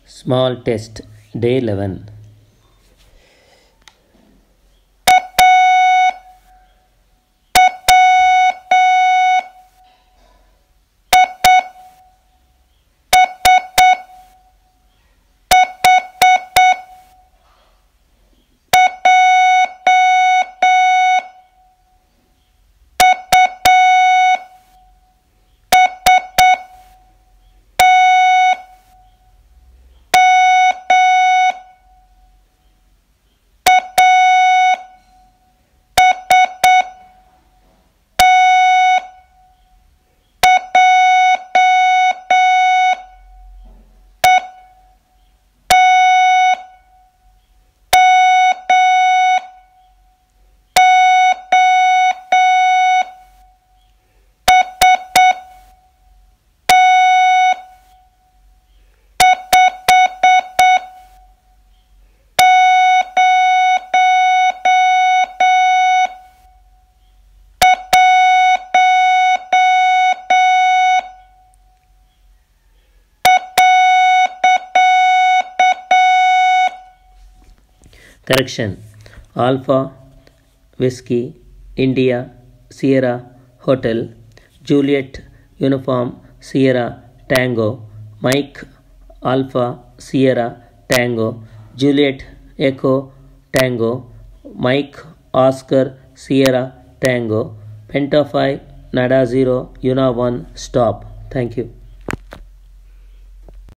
Small test, day 11. Correction: Alpha, Whiskey, India, Sierra, Hotel, Juliet, Uniform, Sierra, Tango, Mike, Alpha, Sierra, Tango, Juliet, Echo, Tango, Mike, Oscar, Sierra, Tango, Penta 5, Nada 0, Una 1, stop. Thank you.